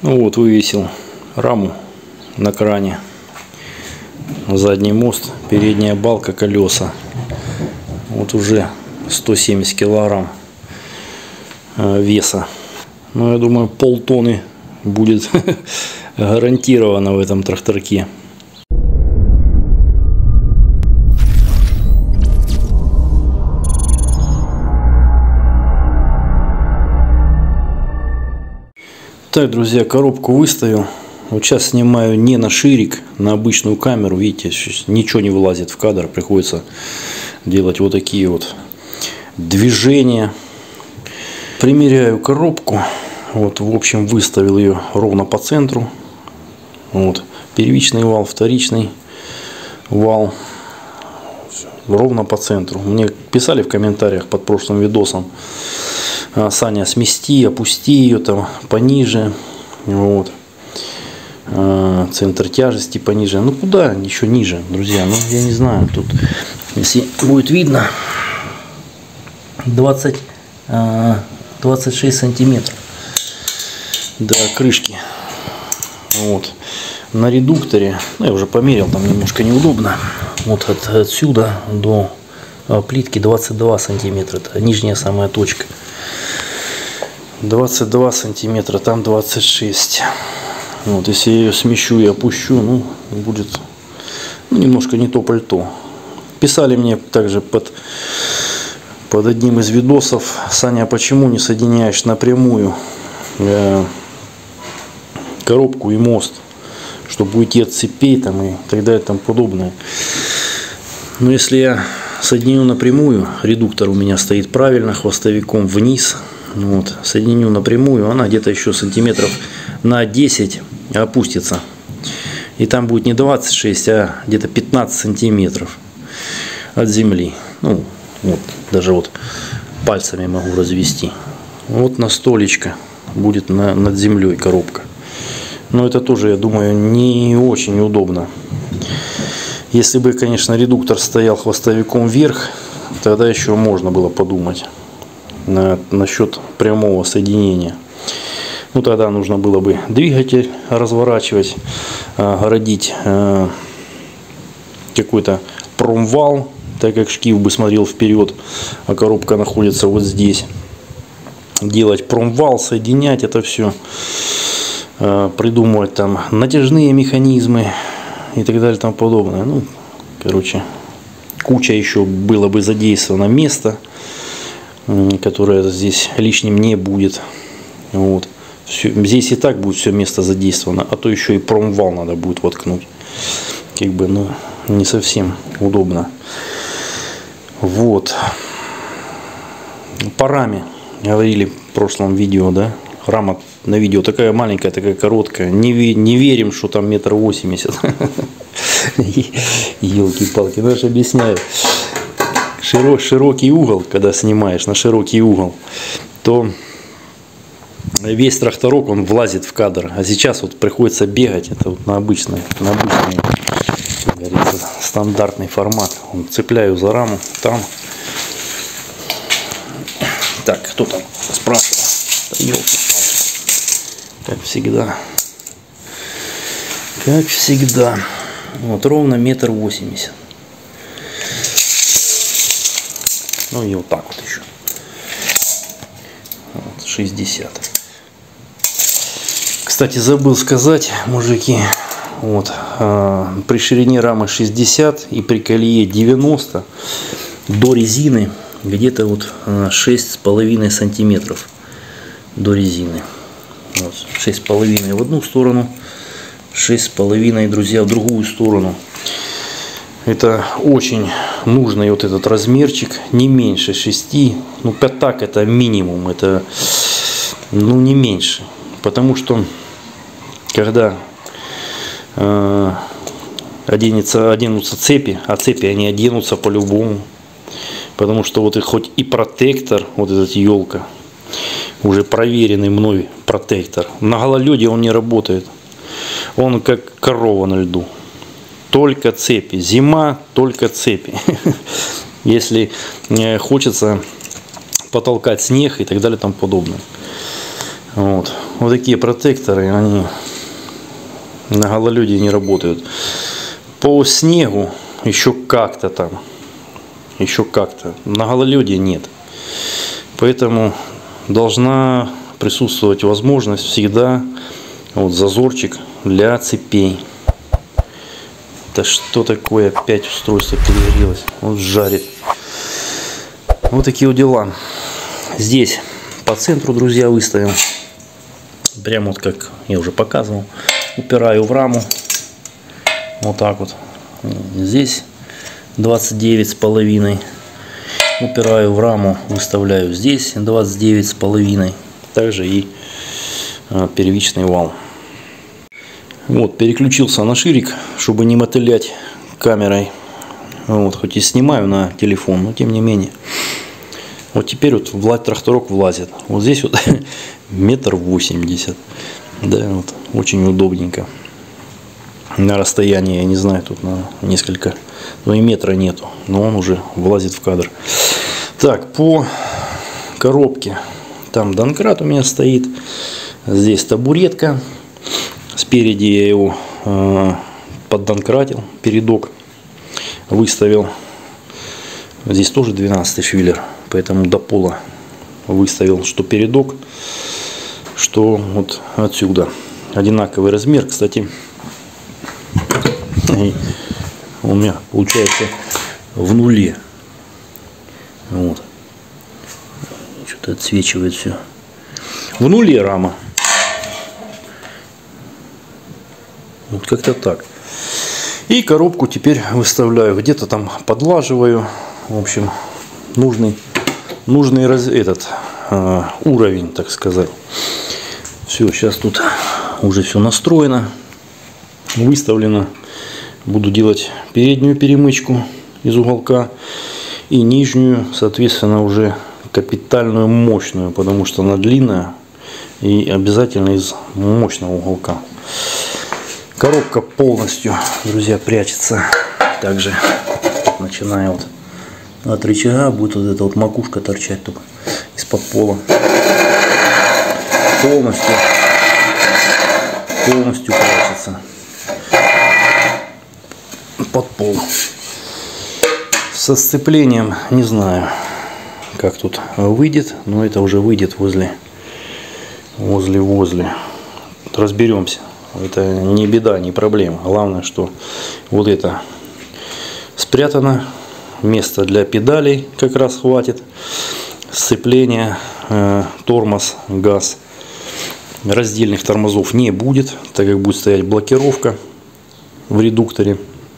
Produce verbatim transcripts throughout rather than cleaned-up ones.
Ну вот, вывесил раму на кране, задний мост, передняя балка, колеса. Вот уже сто семьдесят килограмм веса. Ну, я думаю, полтонны будет гарантированно в этом тракторке. Так, друзья, коробку выставил. Вот сейчас снимаю не на ширик, на обычную камеру. Видите, ничего не вылазит в кадр. Приходится делать вот такие вот движения. Примеряю коробку. Вот, в общем, выставил ее ровно по центру. Вот, первичный вал, вторичный вал. Ровно по центру. Мне писали в комментариях под прошлым видосом: Саня, смести, опусти ее там пониже. Вот. Центр тяжести пониже. Ну куда? Еще ниже, друзья. Ну я не знаю. Тут, если будет видно, двадцать, двадцать шесть сантиметров до крышки. Вот. На редукторе, ну я уже померил, там немножко неудобно. Вот от, отсюда до плитки двадцать два сантиметра. Это нижняя самая точка. двадцать два сантиметра, там двадцать шесть. Вот, если я ее смещу и опущу, ну, будет ну, немножко не то пальто. Писали мне также под, под одним из видосов: Саня, почему не соединяешь напрямую э, коробку и мост, чтобы уйти от цепей там, и так далее и тому подобное. Но если я соединю напрямую, редуктор у меня стоит правильно, хвостовиком вниз. Вот, соединю напрямую, она где-то еще сантиметров на десять опустится. И там будет не двадцать шесть, а где-то пятнадцать сантиметров от земли. Ну, вот, даже вот пальцами могу развести. Вот настолечко будет на, над землей коробка. Но это тоже, я думаю, не очень удобно. Если бы, конечно, редуктор стоял хвостовиком вверх, тогда еще можно было подумать на, насчет прямого соединения. Ну тогда нужно было бы двигатель разворачивать, огородить какой-то промвал, так как шкив бы смотрел вперед, а коробка находится вот здесь. Делать промвал, соединять это все, придумывать там натяжные механизмы и так далее и тому подобное. Ну, короче, куча еще было бы задействовано места, которое здесь лишним не будет. Вот. Все, здесь и так будет все место задействовано, а то еще и промвал надо будет воткнуть. Как бы, ну, не совсем удобно. Вот. По раме говорили в прошлом видео, да? Рама на видео такая маленькая, такая короткая. Не, не верим, что там метр восемьдесят. Елки-палки, ну я же объясняю. Широкий угол, когда снимаешь на широкий угол, то весь тракторок он влазит в кадр. А сейчас вот приходится бегать. Это вот на обычный, на обычный, как говорится, стандартный формат. Цепляю за раму там. Так, кто там спрашивал? Да, елки-палки. Как всегда. Как всегда. Вот ровно метр восемьдесят. Ну и вот так вот еще. Вот, шестьдесят. Кстати, забыл сказать, мужики, вот, э, при ширине рамы шестьдесят и при колее девяносто до резины где-то вот шесть с половиной сантиметров до резины. Вот, шесть с половиной в одну сторону, шесть с половиной, друзья, в другую сторону. Это очень нужный вот этот размерчик, не меньше шести, ну пятак это минимум, это ну не меньше, потому что когда э, оденется, оденутся цепи, а цепи они оденутся по-любому, потому что вот и хоть и протектор, вот этот елка, уже проверенный мной протектор, на гололеде он не работает, он как корова на льду. Только цепи. Зима, только цепи. Если хочется потолкать снег и так далее и тому подобное. Вот. Вот такие протекторы, они на гололеде не работают. По снегу еще как-то там, еще как-то. На гололеде нет. Поэтому должна присутствовать возможность всегда вот зазорчик для цепей. Да что такое, опять устройство перегрелось, вот жарит. Вот такие вот дела. Здесь по центру, друзья, выставим. Прямо вот как я уже показывал. Упираю в раму. Вот так вот. Здесь двадцать девять с половиной. Упираю в раму, выставляю здесь двадцать девять с половиной. Также и первичный вал. Вот, переключился на ширик, чтобы не мотылять камерой. Вот, хоть и снимаю на телефон, но тем не менее. Вот теперь вот в тракторок влазит. Вот здесь вот метр восемьдесят. Да, вот очень удобненько. На расстоянии, я не знаю, тут на несколько, ну и метра нету, но он уже влазит в кадр. Так, по коробке. Там домкрат у меня стоит. Здесь табуретка. Спереди я его э, поддонкратил, передок выставил. Здесь тоже двенадцатый швиллер, поэтому до пола выставил, что передок, что вот отсюда. Одинаковый размер, кстати. И у меня получается в нуле. Вот. Что-то отсвечивает все. В нуле рама. Вот как-то так. И коробку теперь выставляю. Где-то там подлаживаю. В общем, нужный, нужный раз, этот э, уровень, так сказать. Все, сейчас тут уже все настроено, выставлено. Буду делать переднюю перемычку из уголка и нижнюю, соответственно, уже капитальную мощную, потому что она длинная и обязательно из мощного уголка. Коробка полностью, друзья, прячется. Также начиная вот от рычага будет вот эта вот макушка торчать только из-под пола. Полностью, полностью прячется под пол. Со сцеплением не знаю, как тут выйдет, но это уже выйдет возле, возле, возле. Разберемся. Это не беда, не проблема. Главное, что вот это спрятано. Место для педалей как раз хватит. Сцепление, э, тормоз, газ. Раздельных тормозов не будет, так как будет стоять блокировка в редукторе.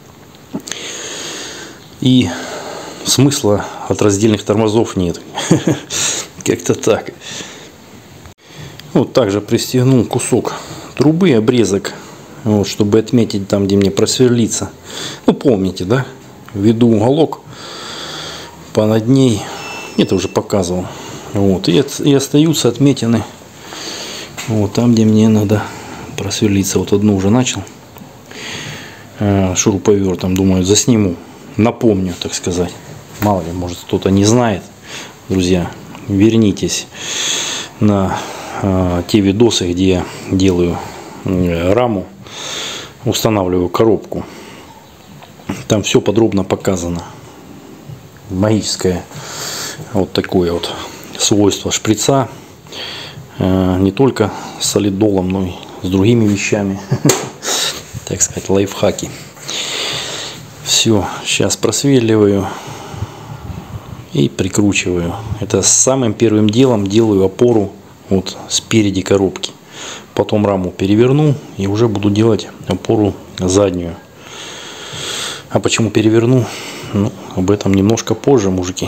И смысла от раздельных тормозов нет. Как-то так. Вот также пристегнул кусок трубы, обрезок, вот, чтобы отметить там, где мне просверлиться. Ну, помните, да? Введу уголок по над ней. Это уже показывал. Вот. И, и остаются отметины вот там, где мне надо просверлиться. Вот одну уже начал. Шуруповертом, думаю, засниму. Напомню, так сказать. Мало ли, может, кто-то не знает. Друзья, вернитесь на э, те видосы, где я делаю э, раму, устанавливаю коробку. Там все подробно показано. Магическое вот такое вот свойство шприца. Э, не только с солидолом, но и с другими вещами. Так сказать, лайфхаки. Все, сейчас просверливаю и прикручиваю. Это самым первым делом делаю опору вот спереди коробки. Потом раму переверну и уже буду делать опору заднюю. А почему переверну? Ну, об этом немножко позже, мужики.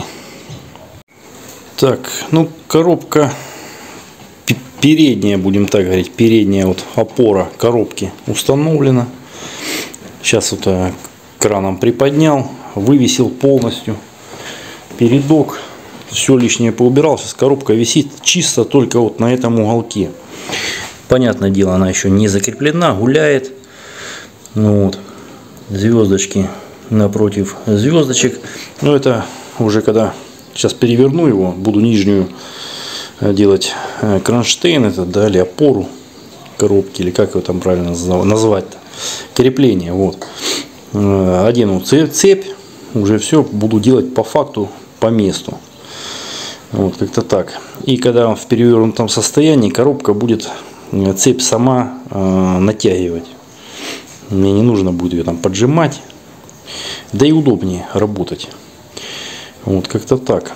Так, ну коробка передняя, будем так говорить, передняя вот опора коробки установлена. Сейчас вот краном приподнял, вывесил полностью передок, все лишнее поубирал. Сейчас коробка висит чисто только вот на этом уголке. Понятное дело, она еще не закреплена, гуляет. Ну вот, звездочки напротив звездочек. Но это уже когда сейчас переверну его, буду нижнюю делать кронштейн, это, да, или опору коробки, или как его там правильно назвать-то, крепление. Вот. Одену цепь, уже все буду делать по факту, по месту. Вот, как-то так. И когда он в перевернутом состоянии, коробка будет цепь сама э, натягивать. Мне не нужно будет ее там поджимать. Да и удобнее работать. Вот, как-то так.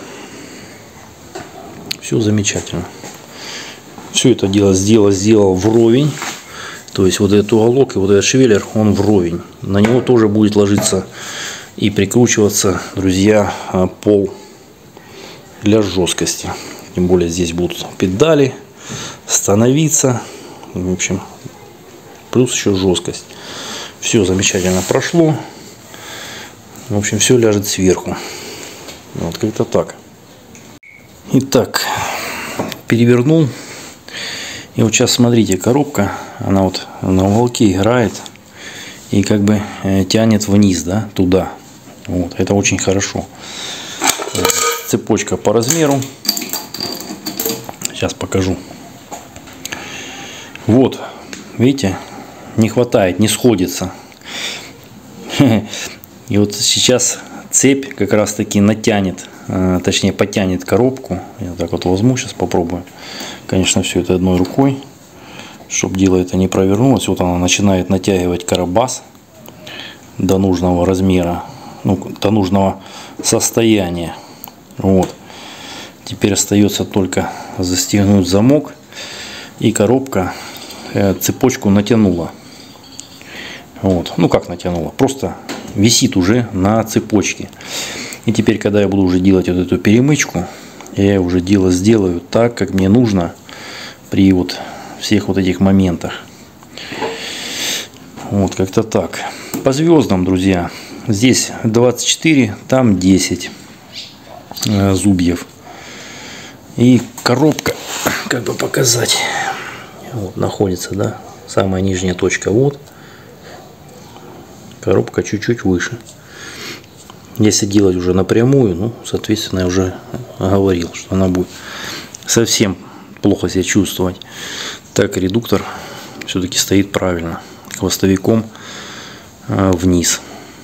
Все замечательно. Все это дело сделал, сделал вровень. То есть вот этот уголок и вот этот швеллер, он вровень. На него тоже будет ложиться и прикручиваться, друзья, пол для жесткости. Тем более здесь будут педали становиться. В общем, плюс еще жесткость. Все замечательно прошло. В общем, все ляжет сверху. Вот как-то так. Итак, перевернул. И вот сейчас смотрите, коробка, она вот на уголке играет и как бы тянет вниз, да, туда. Вот, это очень хорошо. Цепочка по размеру. Сейчас покажу. Вот, видите, не хватает, не сходится. И вот сейчас цепь как раз таки натянет, точнее потянет коробку. Я так вот возьму, сейчас попробую. Конечно, все это одной рукой, чтобы дело это не провернулось. Вот она начинает натягивать карабас до нужного размера, ну, до нужного состояния. Вот. Теперь остается только застегнуть замок, и коробка э, цепочку натянула. Вот. Ну как натянула? Просто висит уже на цепочке. И теперь, когда я буду уже делать вот эту перемычку, я уже дело сделаю так, как мне нужно при вот всех вот этих моментах. Вот как-то так. По звездам, друзья, здесь двадцать четыре, там десять э, зубьев. И коробка, как бы показать, вот находится, да, самая нижняя точка, вот. Коробка чуть-чуть выше. Если делать уже напрямую, ну, соответственно, я уже говорил, что она будет совсем плохо себя чувствовать. Так редуктор все-таки стоит правильно, хвостовиком э, вниз.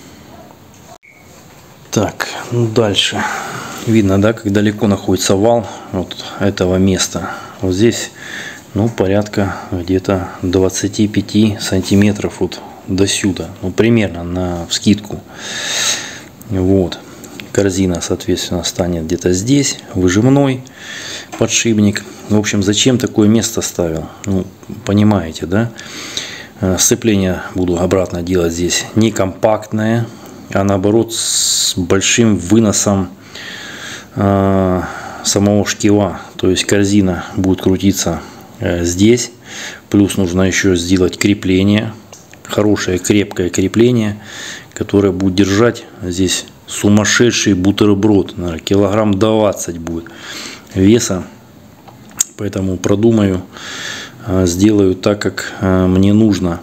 Так, ну дальше. Видно, да, как далеко находится вал вот этого места. Вот здесь, ну, порядка где-то двадцати пяти сантиметров вот до сюда. Ну, примерно на вскидку. Вот. Корзина, соответственно, станет где-то здесь. Выжимной подшипник. В общем, зачем такое место ставил? Ну, понимаете, да? Сцепление буду обратно делать здесь не компактное, а наоборот с большим выносом э, самого шкива. То есть корзина будет крутиться э, здесь. Плюс нужно еще сделать крепление. Хорошее крепкое крепление, которое будет держать здесь сумасшедший бутерброд. Наверное, килограмм двадцать будет веса. Поэтому продумаю, сделаю так, как мне нужно.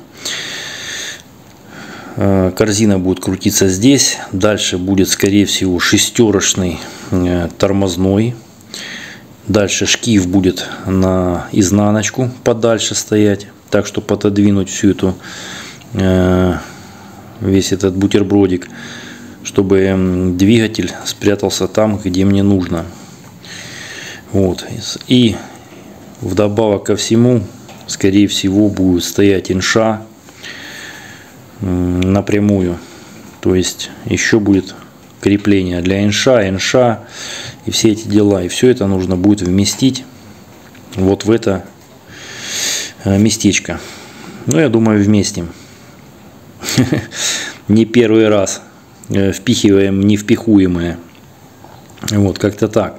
Корзина будет крутиться здесь. Дальше будет, скорее всего, шестерочный тормозной. Дальше шкив будет на изнаночку подальше стоять. Так, чтобы отодвинуть всю эту, весь этот бутербродик, чтобы двигатель спрятался там, где мне нужно. Вот. И вдобавок ко всему, скорее всего, будет стоять инша напрямую. То есть еще будет крепление для инша, инша и все эти дела. И все это нужно будет вместить вот в это местечко. Ну, я думаю, вместим. Не первый раз впихиваем невпихуемое. Вот, как-то так.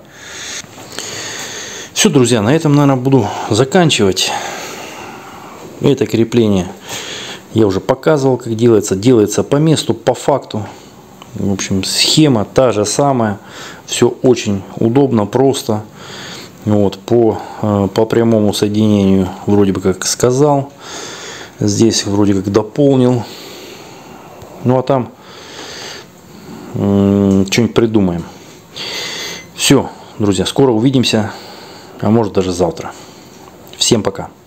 Все, друзья, на этом, наверное, буду заканчивать. Это крепление я уже показывал, как делается. Делается по месту, по факту. В общем, схема та же самая. Все очень удобно, просто. Вот, по, по прямому соединению вроде бы как сказал. Здесь вроде как дополнил. Ну, а там что-нибудь придумаем. Все, друзья, скоро увидимся. а может даже завтра. Всем пока.